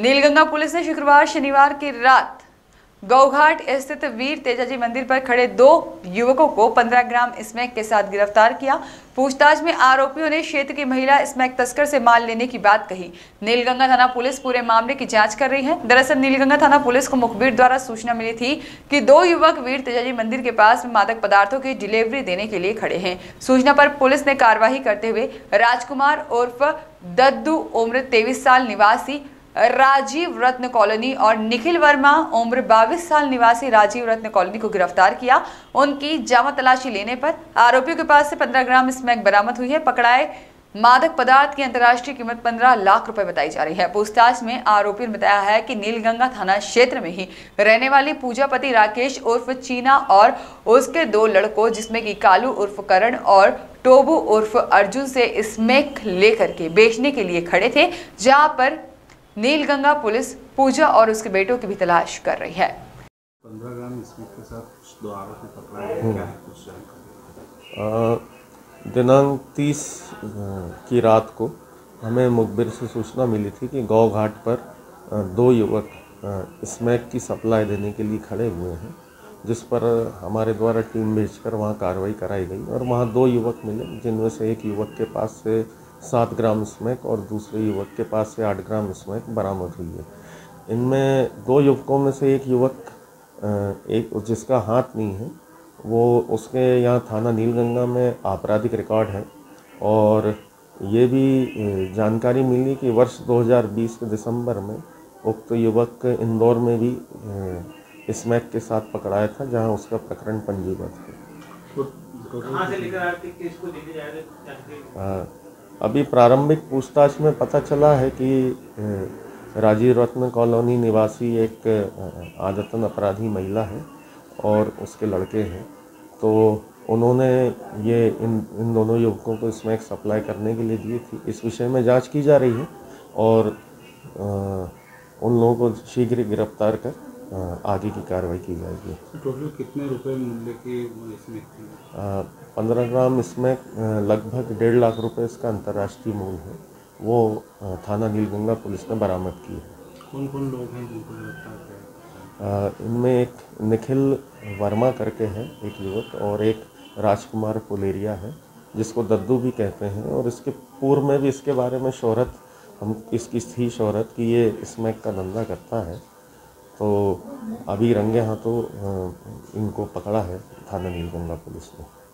Nilganga police ने शुक्रवार शनिवार की रात गौघाट स्थित वीर तेजाजी मंदिर पर खड़े 2 युवकों को 15 ग्राम स्मैक के साथ गिरफ्तार किया। पूछताछ में आरोपियों ने क्षेत्र की महिला स्मैक तस्कर से माल लेने की बात कही। नीलगंगा थाना पुलिस पूरे मामले की जांच कर रही है। दरअसल नीलगंगा थाना पुलिस को मुखबिर द्वारा सूचना मिली थी कि 2 युवक वीर तेजाजी मंदिर के पास मादक पदार्थों की डिलीवरी देने के लिए खड़े हैं। सूचना पर पुलिस ने कार्रवाई करते हुए राजकुमार उर्फ दद्दू उम्र 23 साल निवासी राजीव रत्न कॉलोनी और निखिल वर्मा उम्र 22 साल निवासी राजीव रत्न कॉलोनी को गिरफ्तार किया। उनकी जामा तलाशी लेने पर आरोपियों के पास से 15 ग्राम स्मैक बरामद हुई है। पकड़ाए मादक पदार्थ की अंतर्राष्ट्रीय कीमत 15 लाख रुपए बताई जा रही है। पूछताछ में आरोपियों ने बताया है कि नीलगंगा थाना क्षेत्र में ही रहने वाली पूजापति राकेश उर्फ चीना और उसके 2 लड़कों जिसमें कि कालू उर्फ करण और टोबू उर्फ अर्जुन से स्मैक लेकर के बेचने के लिए खड़े थे, जहां पर नीलगंगा पुलिस पूजा और उसके बेटों की भी तलाश कर रही है। 15 ग्राम स्मैक के साथ 2 आरोपी पकड़ाए गए, क्या है कुछ जानकारी? दिनांक 30 की रात को हमें मुखबिर से सूचना मिली थी कि गौघाट पर 2 युवक स्मैक की सप्लाई देने के लिए खड़े हुए हैं, जिस पर हमारे द्वारा टीम भेजकर वहां कार्रवाई कराई गई और वहां 2 युवक मिले, जिनमें से एक युवक के पास से 7 ग्राम स्मैक और दूसरे युवक के पास से 8 ग्राम स्मैक बरामद हुई है। इनमें 2 युवकों में से एक युवक एक जिसका हाथ नहीं है, वो उसके यहाँ थाना नीलगंगा में आपराधिक रिकॉर्ड है और ये भी जानकारी मिली कि वर्ष 2020 के दिसंबर में उक्त युवक इंदौर में भी स्मैक के साथ पकड़ाया था, जहाँ उसका प्रकरण पंजीबद्ध है। कहाँ से लेकर आते थे, इसको लेके जा रहे थे? अभी प्रारंभिक पूछताछ में पता चला है कि राजीव रत्न कॉलोनी निवासी एक आदतन अपराधी महिला है और उसके लड़के हैं, तो उन्होंने ये इन दोनों युवकों को स्मैक सप्लाई करने के लिए दी थी। इस विषय में जांच की जा रही है और उन लोगों को शीघ्र गिरफ्तार कर आगे की कार्रवाई की जाएगी। टोटल कितने रुपए मूल्य की स्मैक थी? 15 ग्राम स्मैक लगभग 1.5 लाख रुपए इसका अंतर्राष्ट्रीय मूल्य है, वो थाना नीलगंगा पुलिस ने बरामद की है। कौन कौन लोग हैं जिनको गिरफ्तार किया? इनमें एक निखिल वर्मा करके है एक युवक और एक राजकुमार पुलेरिया है, जिसको दद्दू भी कहते हैं, और इसके पूर्व में भी इसके बारे में शोहरत इसकी थी शोहरत कि ये स्मैक का धंधा करता है। तो अभी रंगे हाथों इनको पकड़ा है थाना नीलगंगा पुलिस ने।